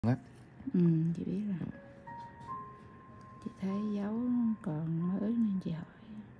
á. Chị biết rồi. Chị thấy dấu còn mới nên chị hỏi.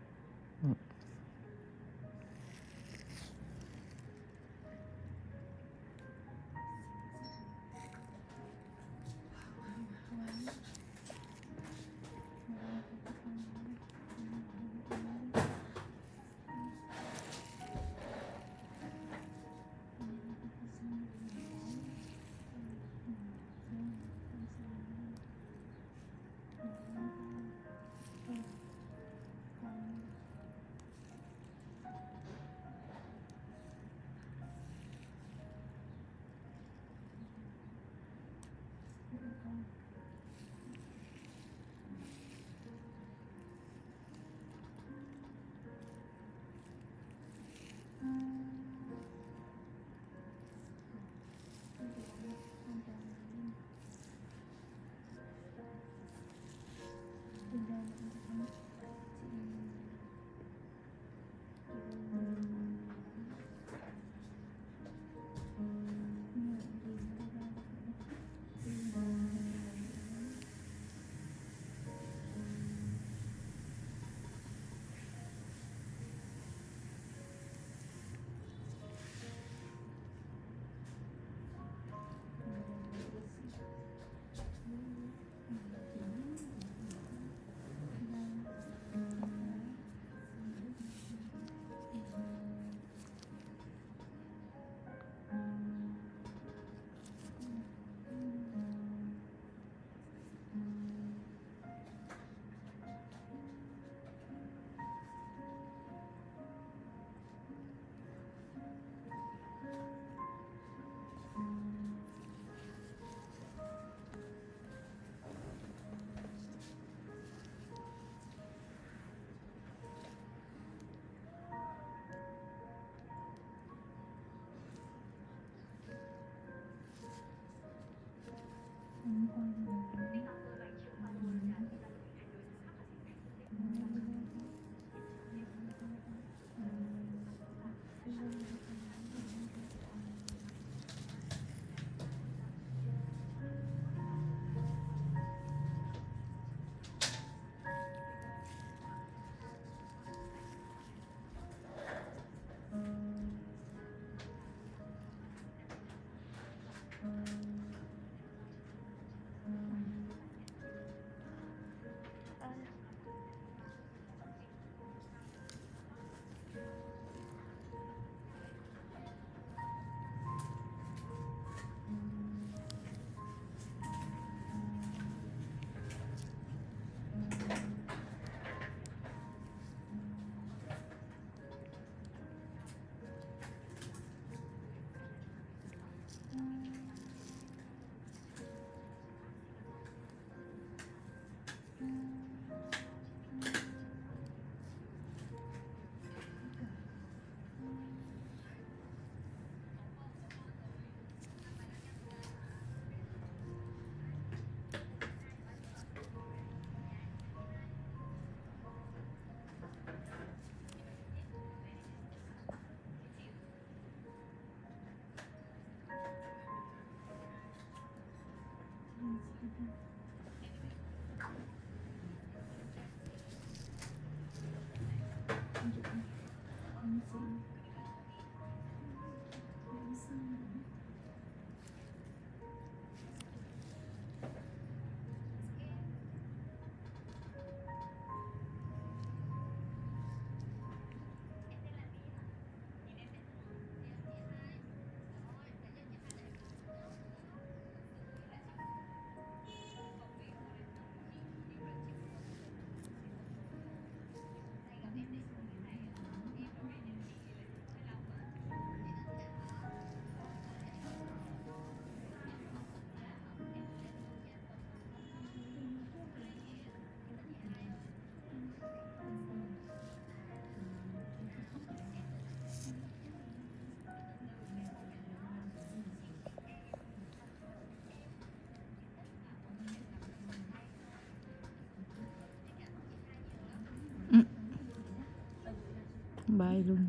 Bay luôn.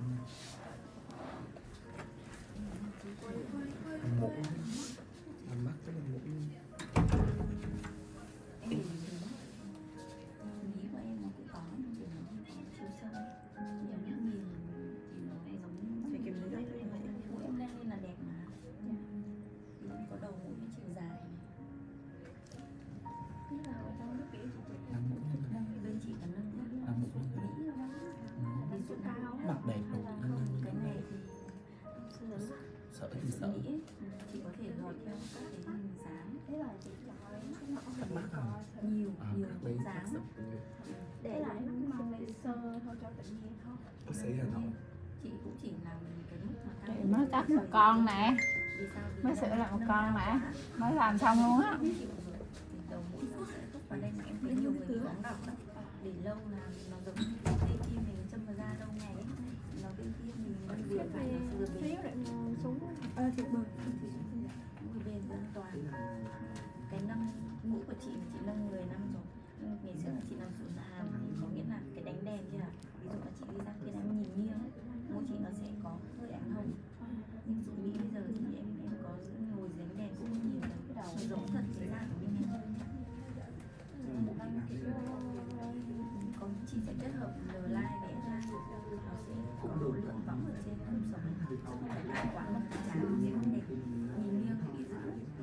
Mũi làm mắt cái mũi. Em nghĩ của em nó cũng có nhưng mà nó không có chiều sâu. Nhiều nhá nhìn thì nó giống phải kiểu như vậy. Mũi em đang lên là đẹp mà. Thì em có đầu mũi với chiều dài này. Thế là ở trong nước kia chị Làm mũi bên chị là nâng nhá. làm mũi Thì sụn cao. mặt đẹp rồi. Cái này thì Sợ thì sợ. nghĩ chị có thể gọt theo các cái hình dáng. Thế là chị Cắt mắt à? nhiều nhiều Cắt đấy dáng sợ nhiều. để lại mang laser thôi cho tự nhiên thôi. Bác sĩ Hà Nội. Chị cũng chỉ làm cái lúc mà Chị mới cắt một con nè, vì sao? Vì mới sửa lại một con nè, mới làm xong luôn á. đầu mũi nó sẽ thúc vào đây mà em thấy nhiều người có đọc đó. Để lâu là nó giống như cái dây kim mình châm vào da lâu ngày ấy. Nó bên kia mình vẫn vừa phải nó vừa bền xuống chị bực vừa bền vừa an toàn. Cái nâng mũi của chị mà chị nâng 10 năm rồi. Ngày xưa là chị làm sụn hàm thì có nghĩa là cái đánh đèn kia, ví dụ là chị đi ra kia em nhìn nghiêng ấy, mũi chị nó sẽ có hơi ánh hồng. Nhưng sụn mỹ bây giờ thì em có ngồi dưới đèn cũng nhìn thấy cái đầu giống thật cái da của mình. Còn chị sẽ kết hợp lờ lai vẽ ra, nó sẽ có độ lượng võng ở trên cột sống, chứ không phải cao quá mà chán sẽ không đẹp. Nhìn nghiêng thì bị giữ.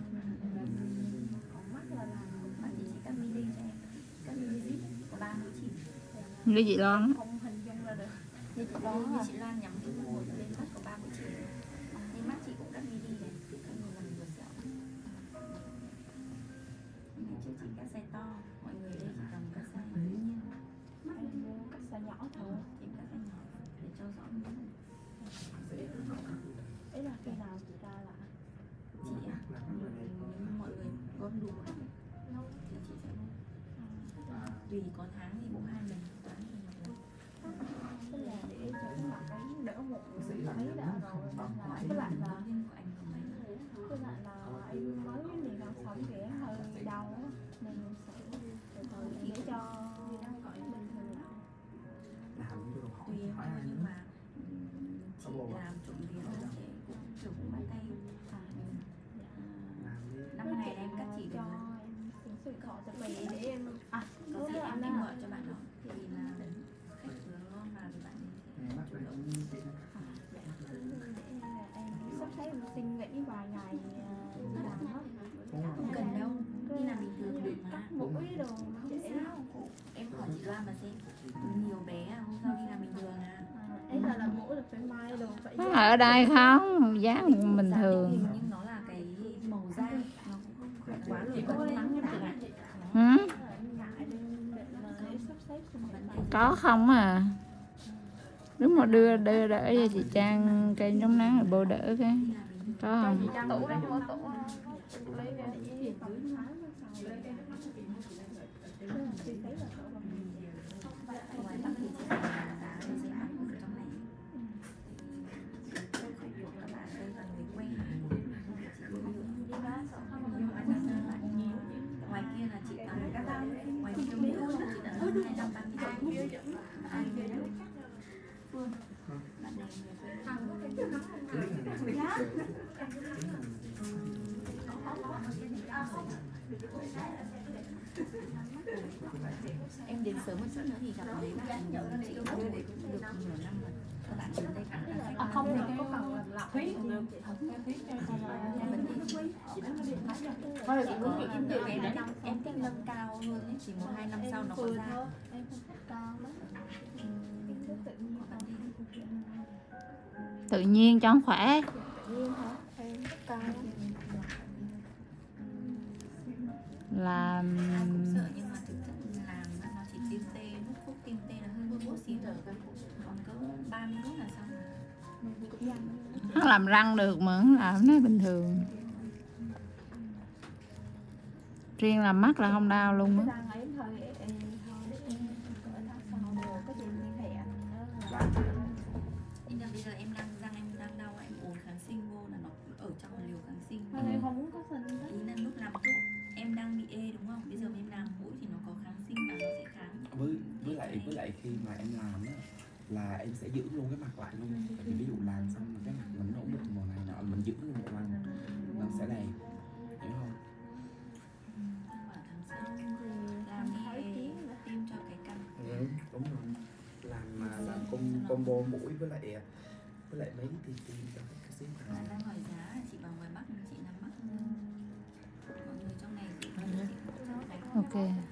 Có mắt là làm mà chị chỉ cắt mini cho em, cắt mini zip có 3 mũi chỉ. Như chị Loan không hình dung ra được. Như chị Loan nhắm cái một lên mắt có 3 mũi chỉ. Nhưng mắt chị cũng cắt mini này, cắt một lần vừa sẹo. Ngày trước chị cắt size to, mọi người đây chỉ cầm cắt size tự nhiên. Em mua cắt size nhỏ thôi. Chị cắt size nhỏ để cho rõ mũi. Ý là khi nào chị ra là Chị à, nếu mọi người gom đủ hết thì chị sẽ mua. Tùy có tháng thì mua 2 lần, tháng thì 1 lần. tức là để cho cái mặt ấy đỡ mụn mấy đã rồi nên là với lại là của anh của mấy em mới liền làm sống kìa hơi đau á, nên sẽ từ từ để cho bình thường. tùy em thôi nhưng mà chị làm trộm vía là sẽ cũng kiểu cũng bắt tay. Năm ngày em cắt chỉ được cho em xin sự họ sẽ về để em có gì em định gọi cho bạn đó thì là khách vừa ngon mà thì bạn chủ động. để em sắp xếp em xin nghỉ vài ngày làm đó. Không cần đâu, đi làm bình thường được mà. Cắt mũi đồ Không dễ. sao, em hỏi chị Loan mà xem. Nhiều bé hôm sau đi làm bình thường à. Ấy là mũi là phải mai đồ phải có ở đây không, dáng bình Dáng thường. hình nhưng nó là cái màu da nó cũng không quá nổi bật lắm như bạn. Ừ? ngại nên định là để sắp xếp cùng bạn. Có không à, đúng mà đưa đỡ cho chị Trang cây chống nắng rồi bô đỡ cái có không? Tủ đây mua tủ lấy ra để phòng thái nó sau Ngoài Bắc thì chị là giá thì sẽ ăn ở trong này. Các bạn đây là người quen. Ngoài kia là chị tầm ngoài kia Mỹ Úc chị đã hơn 232. Phương bạn này người quen. Em đến sớm một chút nữa thì gặp mấy bạn chị cũng được nhiều năm rồi. Các bạn đến đây cũng là không thì có cần làm lọc thuyết được em thích nâng cao hơn ấy, chỉ 1-2 năm sau nó có ra. em không thích cao lắm, em thích tự nhiên Tự nhiên cho khỏe. tự nhiên hả em thích cao lắm. Làm Ai cũng sợ nhưng mà thực chất làm nó chỉ tiêm tê, hút thuốc tiêm tê là hơi bút xíu rồi, còn cỡ 30 phút là xong. Cũng nhanh. nó làm răng được mà nó làm nó bình thường. Riêng làm mắt là không đau luôn Cái á. răng ấy thôi em thôi để em cỡ tháng sau được có gì liên hệ anh đó. Nhưng mà bây giờ em răng em đang đau, em uống kháng sinh vô là nó ở trong liều kháng sinh. Em không muốn có sinh hết. Ý là lúc làm thuốc em đang bị ê đúng không? Bây giờ em làm mũi thì nó có kháng sinh và nó sẽ kháng. Với lại khi mà em làm á là em sẽ giữ luôn cái mặt lại luôn. Tại vì ví dụ làm xong cái mặt mình nó ổn định màu này nọ, mình giữ luôn một lần nó sẽ đẹp, hiểu không? Bảo tháng sau làm đi tiêm cho cái cằm. Ừ, đúng rồi. Làm combo mũi với lại mấy thì tiêm cho cái xíu Mà này. đang hỏi giá chị bảo ngoài Bắc chị nắm Bắc, mọi người trong này chị Ok.